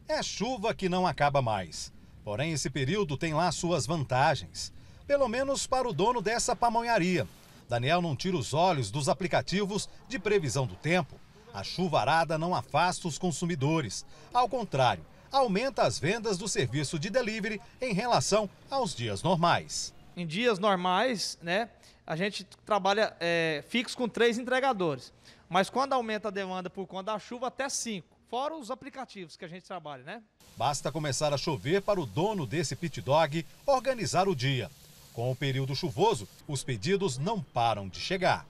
É chuva que não acaba mais. Porém, esse período tem lá suas vantagens. Pelo menos para o dono dessa pamonharia. Daniel não tira os olhos dos aplicativos de previsão do tempo. A chuvarada não afasta os consumidores. Ao contrário, aumenta as vendas do serviço de delivery em relação aos dias normais. Em dias normais, né, a gente trabalha fixo com 3 entregadores. Mas quando aumenta a demanda por conta da chuva, até 5. Fora os aplicativos que a gente trabalha, né? Basta começar a chover para o dono desse pit dog organizar o dia. Com o período chuvoso, os pedidos não param de chegar.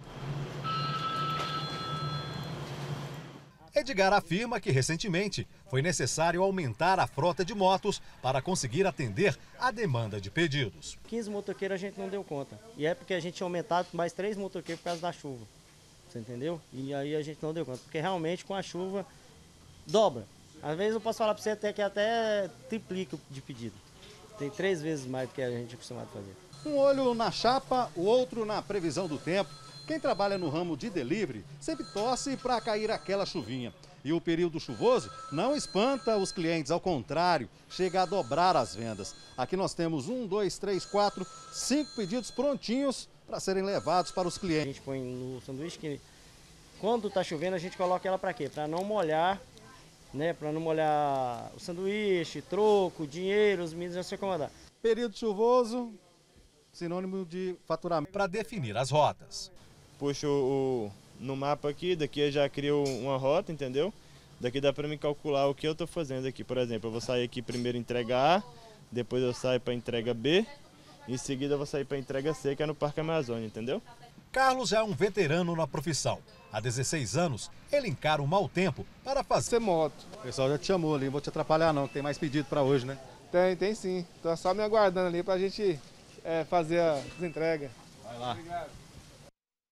Edgar afirma que recentemente foi necessário aumentar a frota de motos para conseguir atender a demanda de pedidos. 15 motoqueiros a gente não deu conta. E é porque a gente tinha aumentado mais 3 motoqueiros por causa da chuva. Você entendeu? E aí a gente não deu conta. Porque realmente com a chuva dobra. Às vezes eu posso falar para você até que até triplica de pedido. Tem 3 vezes mais do que a gente é acostumado a fazer. Um olho na chapa, o outro na previsão do tempo. Quem trabalha no ramo de delivery sempre torce para cair aquela chuvinha. E o período chuvoso não espanta os clientes, ao contrário, chega a dobrar as vendas. Aqui nós temos 1, 2, 3, 4, 5 pedidos prontinhos para serem levados para os clientes. A gente põe no sanduíche que quando está chovendo a gente coloca ela para quê? Para não molhar, né? Para não molhar o sanduíche, troco, dinheiro, os meninos já se acomodar. Período chuvoso, sinônimo de faturamento. Para definir as rotas. Puxo no mapa aqui, daqui eu já crio uma rota, entendeu? Daqui dá para me calcular o que eu estou fazendo aqui. Por exemplo, eu vou sair aqui primeiro entrega A, depois eu saio para entrega B, em seguida eu vou sair para entrega C, que é no Parque Amazônia, entendeu? Carlos já é um veterano na profissão. Há 16 anos, ele encara o mau tempo para fazer moto. O pessoal já te chamou ali, não vou te atrapalhar não, que tem mais pedido para hoje, né? Tem sim. Tô só me aguardando ali pra gente fazer as entregas. Vai lá. Obrigado.